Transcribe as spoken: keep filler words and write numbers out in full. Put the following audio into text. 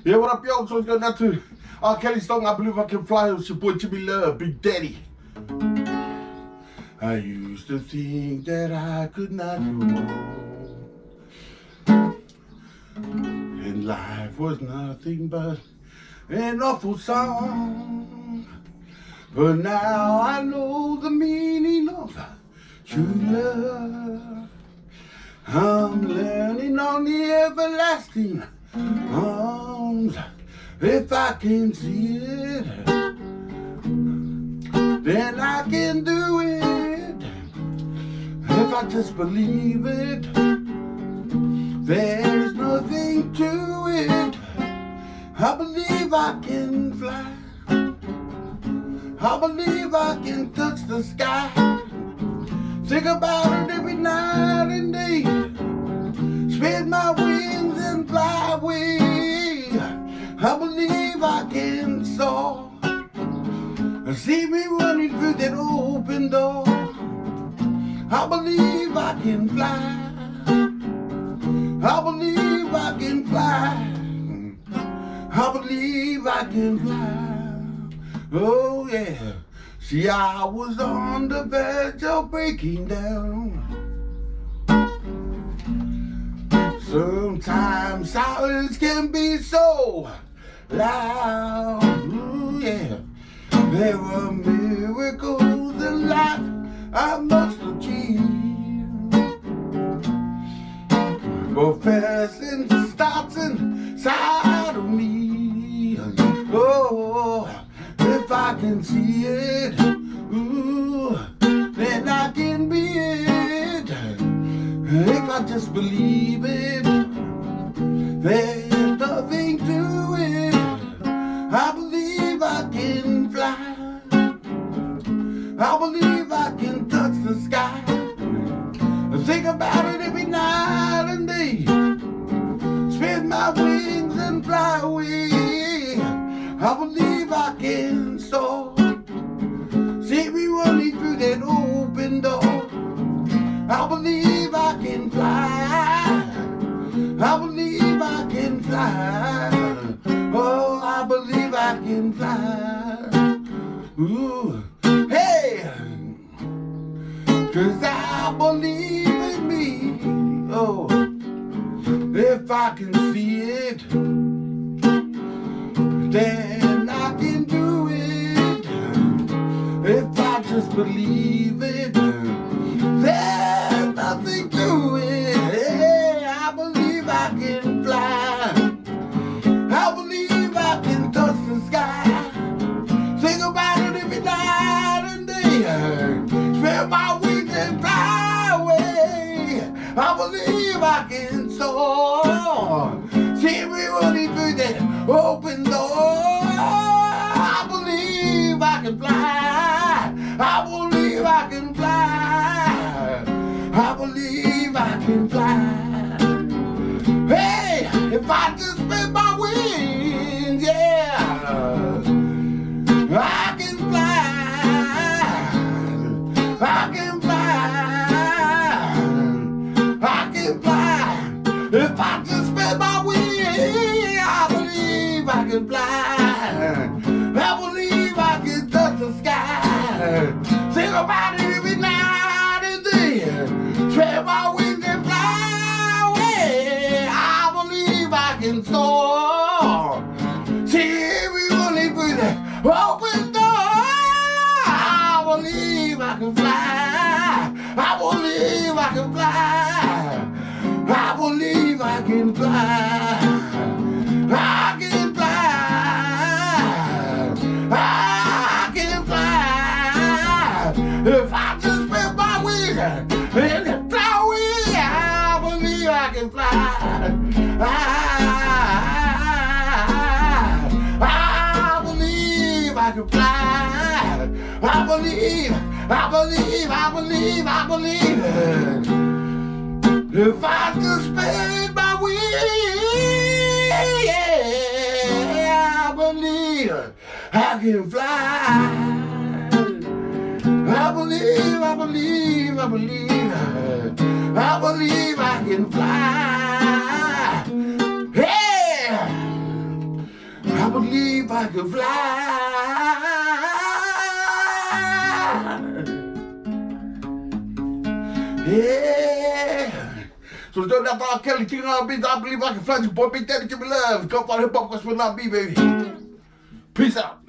Yeah, what up, yo? So it's going down to R. Kelly's song, I Believe I Can Fly. It's your boy Jimmy Love, Big Daddy. I used to think that I could not go on, and life was nothing but an awful song. But now I know the meaning of true love. I'm learning on the everlasting arms. If I can see it, then I can do it. If I just believe it, there's nothing to it. I believe I can fly. I believe I can touch the sky. Think about it every night and day. Spread my wings and fly away. I believe I can soar. See me running through that open door. I believe I can fly. I believe I can fly. I believe I can fly. Oh yeah. See, I was on the verge of breaking down. Sometimes silence can be so loud. Ooh, yeah. There were miracles in life I must achieve. Professing starts inside of me. Oh, if I can see it, ooh, then I can be it. If I just believe it, there's nothing to it. I believe I can fly. I believe I can touch the sky. Think about it every night and day. Spread my wings and fly away. I believe I can soar. See me running through that open door. I believe I can fly. I believe I can fly. Oh, I believe I can fly. Ooh, hey, 'cause I believe in me. Oh, if I can see it, then I can do it. If I just believe it, there's nothing to it. Hey, I believe I can fly. I believe I can touch the sky. Think about it every night and day. Spread my wings and fly away. I believe I can soar. See me running through that open door. I believe I can fly. I believe I can fly. I believe I can fly. Hey, if I just spread my wings, yeah, I can fly. I can fly. I can fly. If I just spread my wings, I believe I can fly. I believe I can touch the sky. Think about it every night and day. Spread my wings and fly away. I believe I can soar. See me running through the open door. I believe I can fly. I believe I can fly. I believe I can fly. I can fly. I can fly. If I just spread my wings and fly away, I believe I can fly. I, I believe I can fly. I believe, I believe, I believe, I believe. If I just spread my wings, yeah, I believe I can fly. I believe, I believe, I believe, I believe I can fly. Hey, believe I could fly. Yeah. So don't have to Kelly King on beat. I believe I can fly. Boy, big daddy, give me love. Come on, hip hop, cause we're not be, baby. Peace out.